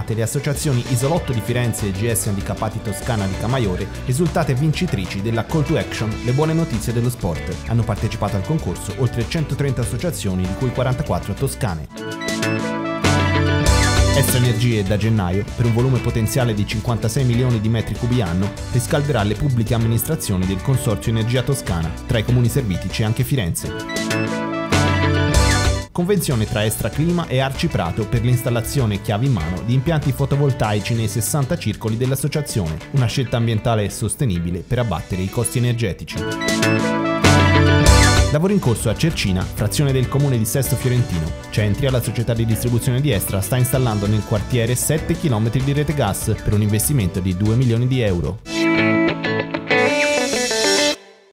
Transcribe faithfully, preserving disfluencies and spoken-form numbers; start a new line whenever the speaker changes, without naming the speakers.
premiate le associazioni Isolotto di Firenze e G S Handicappati Toscana di Camaiore, risultate vincitrici della Call to Action Le buone notizie dello sport. Hanno partecipato al concorso oltre centotrenta associazioni, di cui quarantaquattro toscane. Estra Energie da gennaio, per un volume potenziale di cinquantasei milioni di metri cubi anno, riscalderà le pubbliche amministrazioni del Consorzio Energia Toscana. Tra i comuni serviti c'è anche Firenze. Convenzione tra Estra Clima e Arci Prato per l'installazione chiave in mano di impianti fotovoltaici nei sessanta circoli dell'associazione, una scelta ambientale e sostenibile per abbattere i costi energetici. Lavoro in corso a Cercina, frazione del comune di Sesto Fiorentino. Centria, la società di distribuzione di Estra, sta installando nel quartiere sette chilometri di rete gas per un investimento di due milioni di euro.